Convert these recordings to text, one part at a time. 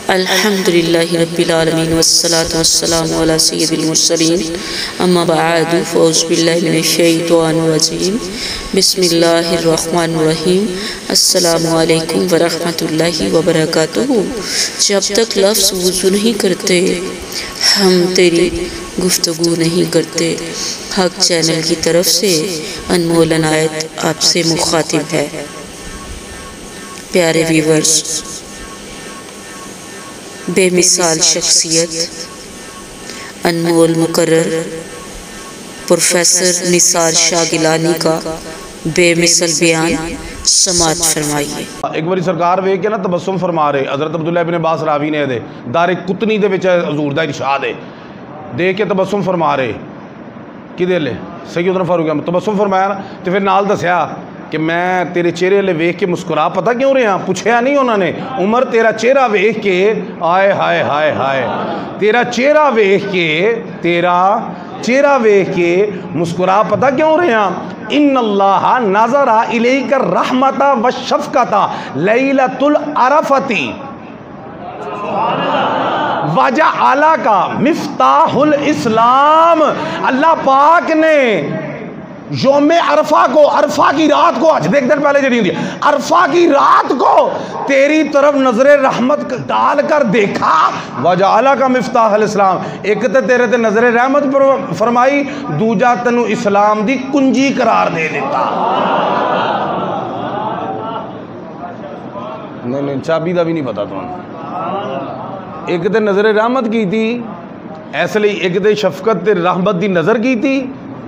الحمدللہ رب العالمین والصلاة والسلام علی سید المرسلین اما بعد فاعوذ باللہ من الشیطان الرجیم بسم اللہ الرحمن الرحیم السلام علیکم ورحمۃ اللہ وبرکاتہ۔ جب تک لفظ وضو نہیں کرتے ہم تیری گفتگو نہیں کرتے۔ حق چینل کی طرف سے انمول عنایت آپ سے مخاطب ہے۔ پیارے ویورز، بے مثال شخصیت انمول مقرر پروفیسر نثار شاہ گیلانی کا بے مثل بیان سماعت فرمائیے۔ ایک باری سرکار ویکھ کے نا تبسم فرما رہے حضرت عبداللہ ابن عباس راوی نے دے دار قطنی دے وچ حضور دا ارشاد ہے، دیکھ کے تبسم فرما رہے کی دے لے سیدنا فاروق اعظم تبسم فرمایا نا تے پھر نال دسیا کہ میں تیرے چہرے لے ویکھ کے مسکرا پتہ کیوں رہے ہیں؟ پوچھیا نہیں انہوں نے، عمر تیرا چہرہ ویکھ کے آئے ہائے ہائے ہائے تیرا چہرہ ویکھ کے مسکرا پتہ کیوں رہے ہیں؟ ان اللہ نظر الیک الرحمت والشفقۃ لیلۃ العرفۃ وجعلک مفتاح الاسلام۔ اللہ پاک نے یوم عرفہ کو، عرفہ کی رات کو، آج دیکھ دن پہلے جڑی ہوندی ہے، عرفہ کی رات کو تیری طرف نظر رحمت ڈال کر دیکھا۔ وجعلک مفتاح الاسلام، ایک تے تیرے تے نظر رحمت فرمائی، دوجا تینو اسلام دی کنجی قرار دے دیتا۔ نہیں چابی دا بھی نہیں پتا تو ایک تے نظر رحمت کی تھی، ایسے لئے ایک تے شفقت تے رحمت دی نظر کی تھی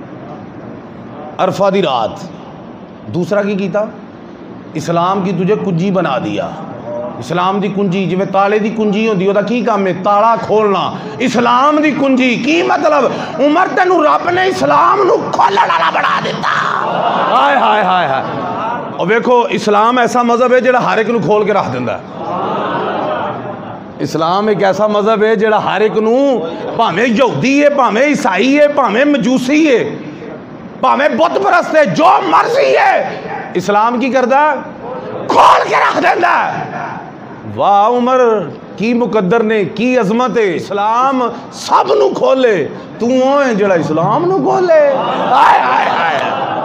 عرفہ دی رات، دوسرا کی کیتا؟ اسلام کی تجھے کنجی بنا دیا۔ اسلام دی کنجی جو تالے دی کنجی ہوندی ہوتا کی کام ہے؟ تالا کھولنا۔ اسلام دی کنجی کی مطلب؟ عمر تینو رب نے اسلام نو کھولن والا بنا دیتا۔ ہائے ہائے ہائے ہائے، اور دیکھو اسلام ایسا مذہب ہے جڑا ہر ایک نو کھول کے رکھ دیندا ہے۔ اسلام ایک ایسا مذہب ہے جڑا ہر ایک نو، بھاویں یہودی ہے، بھاویں عیسائی ہے، بھاویں مجوسی ہے، بھاویں بت پرست ہے، جو مرضی ہے، اسلام کی کردا ہے؟ کھول کے رکھ دیندا ہے۔ واہ عمر کی مقدر نے، کی عظمت ہے، اسلام سب نو کھولے، تو ہوئے جڑا اسلام نو کھولے۔ آئے آئے آئے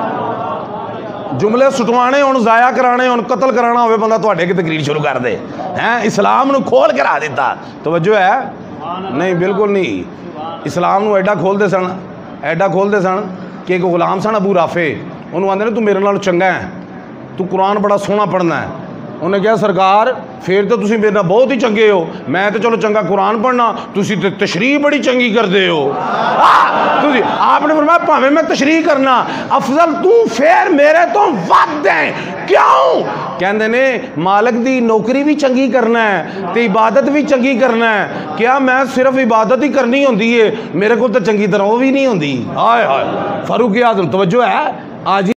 جملے سٹوانے ہون، ضائع کرانے ہون، قتل کرانا ہوئے، بندہ تو اٹھے کی تقریر شروع کر دے ہیں۔ اسلام نو کھول کے رکھ دیتا۔ توجہ ہے؟ نہیں بالکل نہیں۔ اسلام نو ایڈا کھول دے سن کہ ایک غلام سن ابو رافع، انہوں آندے نے تو میرے نال چنگا ہے، تو قرآن بڑا سونا پڑھنا ہے۔ انہوں نے کہا سرکار پھر تو تسی میرے نال بہت ہی چنگے ہو، میں تو چلو چنگا قرآن پڑھنا، تسی تے تشریح بڑی چنگی کر دے ہو۔ آپ نے فرمایا پاویں میں تشریح کرنا افضل تو پھر میرے تو ود دیں۔ کیوں؟ کہندے نے مالک دی نوکری بھی چنگی کرنا ہے تے عبادت بھی چنگی کرنا ہے۔ کیا میں صرف عبادت ہی کرنی ہوندی ہے؟ میرے کو تو چنگی طرح وہ بھی نہیں ہوندی۔ ہائے ہائے فاروق اعظم، توجہ ہے؟ آج